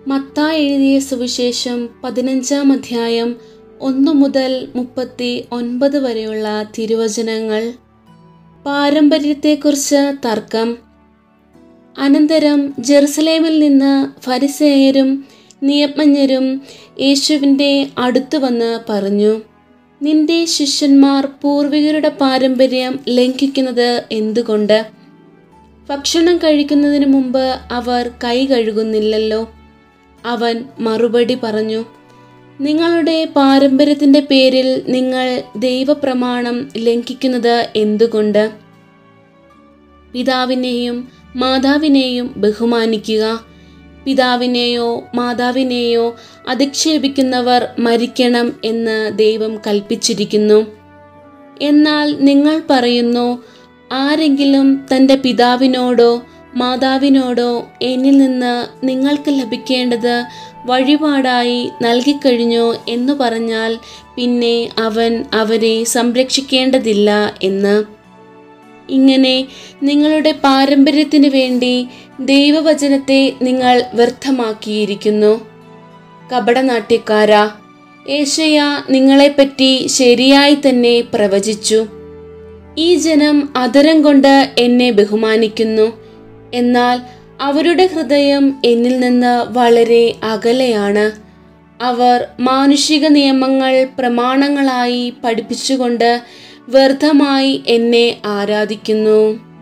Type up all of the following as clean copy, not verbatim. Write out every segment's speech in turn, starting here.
മത്തായി എഴുതിയ സുവിശേഷം 15-ാം അധ്യായം 1 മുതൽ 39 വരെയുള്ള തിരുവചനങ്ങൾ. പാരമ്പര്യത്തെക്കുറിച്ച് തർക്കം. അനന്തരം ജെറുസലേമിൽ നിന്ന് ഫരിസേയരും നിയമജ്ഞരും യേശുവിൻ്റെ അടുത്തു വന്ന് പറഞ്ഞു, നിന്റെ ശിഷ്യന്മാർ പൂർവികരുടെ പാരമ്പര്യം ലംഘിക്കുന്നത് എന്തുകൊണ്ട്? ഭക്ഷണം കഴിക്കുന്നതിന് മുമ്പ് അവർ കൈ കഴുകുന്നില്ലല്ലോ. അവൻ മറുപടി പറഞ്ഞു, നിങ്ങളുടെ പാരമ്പര്യത്തിൻ്റെ പേരിൽ നിങ്ങൾ ദൈവപ്രമാണം ലംഘിക്കുന്നത് എന്തുകൊണ്ട്? പിതാവിനെയും മാതാവിനെയും ബഹുമാനിക്കുക. പിതാവിനെയോ മാതാവിനെയോ അധിക്ഷേപിക്കുന്നവർ മരിക്കണം എന്ന് ദൈവം കൽപ്പിച്ചിരിക്കുന്നു. എന്നാൽ നിങ്ങൾ പറയുന്നു, ആരെങ്കിലും തൻ്റെ പിതാവിനോടോ മാതാവിനോടോ എന്നിൽ നിന്ന് നിങ്ങൾക്ക് ലഭിക്കേണ്ടത് വഴിപാടായി നൽകിക്കഴിഞ്ഞോ എന്ന് പറഞ്ഞാൽ പിന്നെ അവൻ അവരെ സംരക്ഷിക്കേണ്ടതില്ല എന്ന്. ഇങ്ങനെ നിങ്ങളുടെ പാരമ്പര്യത്തിനു വേണ്ടി ദൈവവചനത്തെ നിങ്ങൾ വ്യർത്ഥമാക്കിയിരിക്കുന്നു. കപടനാട്യക്കാരാ, യേശയ്യാ നിങ്ങളെപ്പറ്റി ശരിയായി തന്നെ പ്രവചിച്ചു. ഈ ജനം അധരം കൊണ്ട് എന്നെ ബഹുമാനിക്കുന്നു, എന്നാൽ അവരുടെ ഹൃദയം എന്നിൽ നിന്ന് വളരെ അകലെയാണ്. അവർ മാനുഷിക നിയമങ്ങൾ പ്രമാണങ്ങളായി പഠിപ്പിച്ചുകൊണ്ട് വ്യർത്ഥമായി എന്നെ ആരാധിക്കുന്നു.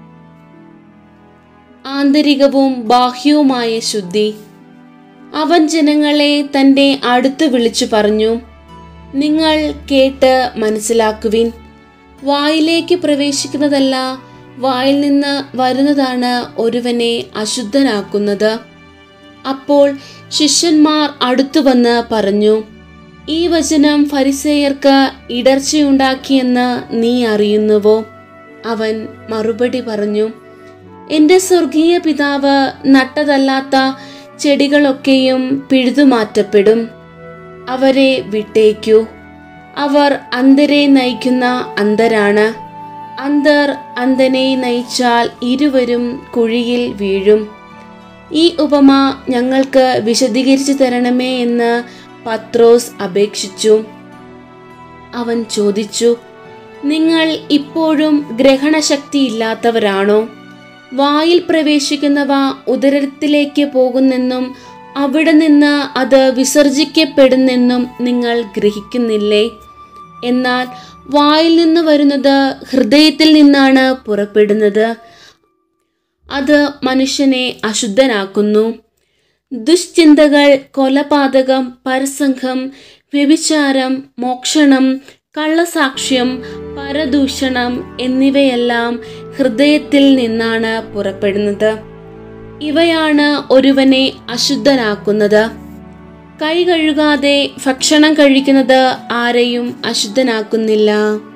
ആന്തരികവും ബാഹ്യവുമായ ശുദ്ധി. അവൻ ജനങ്ങളെ തൻ്റെ അടുത്ത് വിളിച്ചു പറഞ്ഞു, നിങ്ങൾ കേട്ട് മനസ്സിലാക്കുവിൻ. വായിലേക്ക് പ്രവേശിക്കുന്നതല്ല, വായിൽ നിന്ന് വരുന്നതാണ് ഒരുവനെ അശുദ്ധനാക്കുന്നത്. അപ്പോൾ ശിഷ്യന്മാർ അടുത്തു വന്ന് പറഞ്ഞു, ഈ വചനം ഫരിസേയർക്ക് ഇടർച്ചയുണ്ടാക്കിയെന്ന് നീ അറിയുന്നുവോ? അവൻ മറുപടി പറഞ്ഞു, എൻ്റെ സ്വർഗീയ പിതാവ് നട്ടതല്ലാത്ത ചെടികളൊക്കെയും പിഴുതുമാറ്റപ്പെടും. അവരെ വിട്ടേക്കൂ. അവർ അന്ധരെ നയിക്കുന്ന അന്ധരാണ്. അന്ധർ അന്ധനെ നയിച്ചാൽ ഇരുവരും കുഴിയിൽ വീഴും. ഈ ഉപമ ഞങ്ങൾക്ക് വിശദീകരിച്ചു തരണമേ എന്ന് പത്രോസ് അപേക്ഷിച്ചു. അവൻ ചോദിച്ചു, നിങ്ങൾ ഇപ്പോഴും ഗ്രഹണശക്തിയില്ലാത്തവരാണോ? വായിൽ പ്രവേശിക്കുന്നവ ഉദരത്തിലേക്ക് പോകുന്നെന്നും അവിടെ നിന്ന് അത് വിസർജിക്കപ്പെടുന്നെന്നും നിങ്ങൾ ഗ്രഹിക്കുന്നില്ലേ? എന്നാൽ വായിൽ നിന്ന് വരുന്നത് ഹൃദയത്തിൽ നിന്നാണ് പുറപ്പെടുന്നത്. അത് മനുഷ്യനെ അശുദ്ധനാക്കുന്നു. ദുശ്ചിന്തകൾ, കൊലപാതകം, പരസംഗം, വ്യഭിചാരം, മോഷണം, കള്ളസാക്ഷ്യം, പരദൂഷണം എന്നിവയെല്ലാം ഹൃദയത്തിൽ നിന്നാണ് പുറപ്പെടുന്നത്. ഇവയാണ് ഒരുവനെ അശുദ്ധനാക്കുന്നത്. കൈ കഴുകാതെ ഭക്ഷണം കഴിക്കുന്നത് ആരെയും അശുദ്ധനാക്കുന്നില്ല.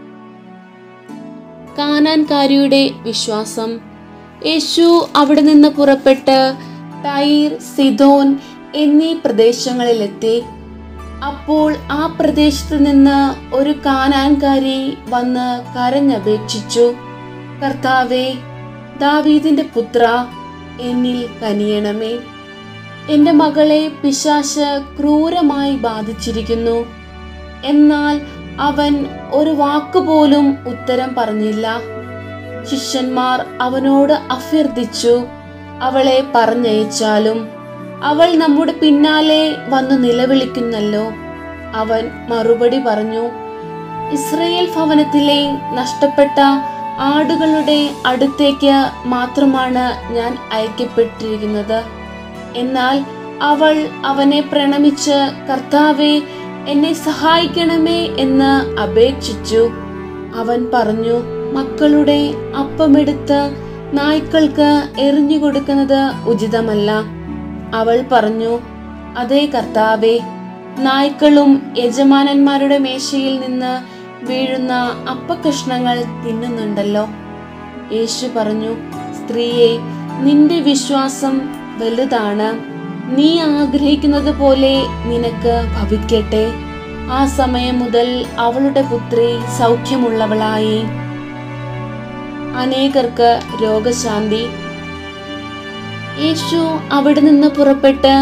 കാനാൻകാരിയുടെ വിശ്വാസം. യേശു അവിടെ നിന്ന് പുറപ്പെട്ട് ടൈർ, സിദോൻ എന്നീ പ്രദേശങ്ങളിലെത്തി. അപ്പോൾ ആ പ്രദേശത്ത് നിന്ന് ഒരു കാനാൻകാരി വന്ന് കരഞ്ഞപേക്ഷിച്ചു, കർത്താവേ, ദാവീദിന്റെ പുത്ര, എന്നിൽ കനിയണമേ. എൻ്റെ മകളെ പിശാച് ക്രൂരമായി ബാധിച്ചിരിക്കുന്നു. എന്നാൽ അവൻ ഒരു വാക്കുപോലും ഉത്തരം പറഞ്ഞില്ല. ശിഷ്യന്മാർ അവനോട് അഭ്യർത്ഥിച്ചു, അവളെ പറഞ്ഞയച്ചാലും. അവൾ നമ്മുടെ പിന്നാലെ വന്നു നിലവിളിക്കുന്നല്ലോ. അവൻ മറുപടി പറഞ്ഞു, ഇസ്രായേൽ ഭവനത്തിലെ നഷ്ടപ്പെട്ട ആടുകളുടെ അടുത്തേക്ക് മാത്രമാണ് ഞാൻ അയക്കപ്പെട്ടിരിക്കുന്നത്. എന്നാൽ അവൾ അവനെ പ്രണമിച്ച്, കർത്താവേ, എന്നെ സഹായിക്കണമേ എന്ന് അപേക്ഷിച്ചു. അവൻ പറഞ്ഞു, മക്കളുടെ അപ്പമെടുത്ത് നായ്ക്കൾക്ക് എറിഞ്ഞു കൊടുക്കുന്നത് ഉചിതമല്ല. അവൾ പറഞ്ഞു, അതേ കർത്താവേ, നായ്ക്കളും യജമാനന്മാരുടെ മേശയിൽ നിന്ന് വീഴുന്ന അപ്പക്കഷ്ണങ്ങൾ തിന്നുന്നുണ്ടല്ലോ. യേശു പറഞ്ഞു, സ്ത്രീയെ, നിന്റെ വിശ്വാസം വലുതാണ്. നീ ആഗ്രഹിക്കുന്നത് പോലെ നിനക്ക് ഭവിക്കട്ടെ. ആ സമയം മുതൽ അവളുടെ പുത്രി സൗഖ്യമുള്ളവളായി. അനേകർക്ക് രോഗശാന്തി. യേശു അവിടെ നിന്ന് പുറപ്പെട്ട്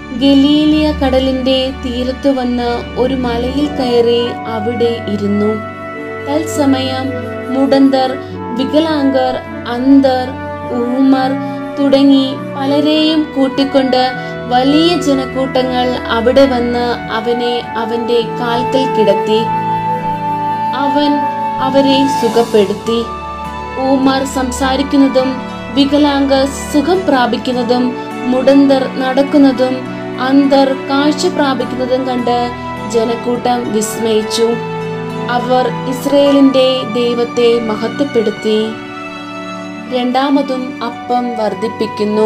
ഗലീലിയ കടലിന്റെ തീരത്ത് വന്ന് ഒരു മലയിൽ കയറി അവിടെ ഇരുന്നു. തത്സമയം മുടന്തർ, വികലാംഗർ, അന്ധർ, ഊമർ തുടങ്ങി പലരെയും കൂട്ടിക്കൊണ്ട് വലിയ ജനക്കൂട്ടങ്ങൾ അവിടെ വന്ന് അവനെ അവന്റെ കാൽക്കൽ കിടത്തി. അവൻ അവരെ സുഖപ്പെടുത്തി. ഊമർ സംസാരിക്കുന്നതും വികലാംഗർ സുഖം പ്രാപിക്കുന്നതും മുടന്തർ നടക്കുന്നതും അന്ധർ കാഴ്ച പ്രാപിക്കുന്നതും കണ്ട് ജനക്കൂട്ടം വിസ്മയിച്ചു. അവർ ഇസ്രയേലിന്റെ ദൈവത്തെ മഹത്വപ്പെടുത്തി. രണ്ടാമതും അപ്പം വർദ്ധിപ്പിക്കുന്നു.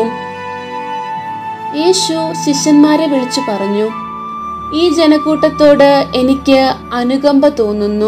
യേശു ശിഷ്യന്മാരെ വിളിച്ചു പറഞ്ഞു, ഈ ജനക്കൂട്ടത്തോട് എനിക്ക് അനുകമ്പ തോന്നുന്നു.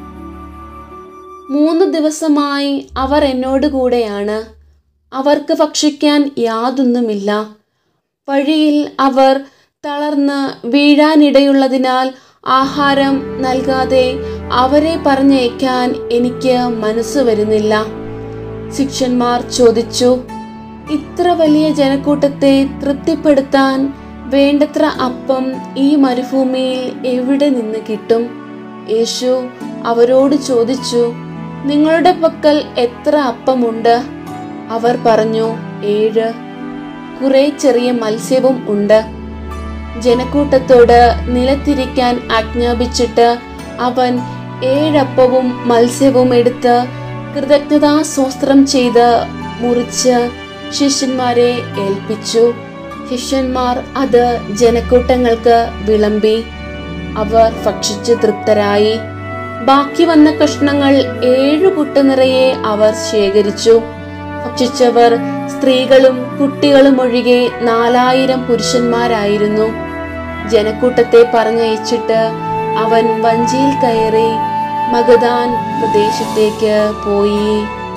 3 ദിവസമായി അവർ എന്നോട് കൂടെയാണ്. അവർക്ക് ഭക്ഷിക്കാൻ യാതൊന്നുമില്ല. വഴിയിൽ അവർ തളർന്ന് വീഴാനിടയുള്ളതിനാൽ ആഹാരം നൽകാതെ അവരെ പറഞ്ഞയക്കാൻ എനിക്ക് മനസ്സ് വരുന്നില്ല. ശിഷ്യന്മാർ ചോദിച്ചു, ഇത്ര വലിയ ജനക്കൂട്ടത്തെ തൃപ്തിപ്പെടുത്താൻ വേണ്ടത്ര അപ്പം ഈ മരുഭൂമിയിൽ എവിടെ നിന്ന് കിട്ടും? യേശു അവരോട് ചോദിച്ചു, നിങ്ങളുടെ പക്കൽ എത്ര അപ്പമുണ്ട്? അവർ പറഞ്ഞു, 7. കുറെ ചെറിയ മത്സ്യവും ഉണ്ട്. ജനക്കൂട്ടത്തോട് നിലത്തിരിക്കാൻ ആജ്ഞാപിച്ചിട്ട് അവൻ 7 അപ്പവും മത്സ്യവും എടുത്ത് കൃതജ്ഞതാ സ്തോത്രം ചെയ്ത് മുറിച്ച് ശിഷ്യന്മാരെ ഏൽപ്പിച്ചു. ശിഷ്യന്മാർ അത് ജനക്കൂട്ടങ്ങൾക്ക് വിളമ്പി. അവർ ഭക്ഷിച്ച് തൃപ്തരായി. ബാക്കി വന്ന കഷ്ണങ്ങൾ 7 കുട്ട നിറയെ അവർ ശേഖരിച്ചു. ഭക്ഷിച്ചവർ സ്ത്രീകളും കുട്ടികളും ഒഴികെ 4000 പുരുഷന്മാരായിരുന്നു. ജനക്കൂട്ടത്തെ പറഞ്ഞയച്ചിട്ട് അവൻ വഞ്ചിയിൽ കയറി മഗദാൻ പ്രദേശത്തേക്ക് പോയി.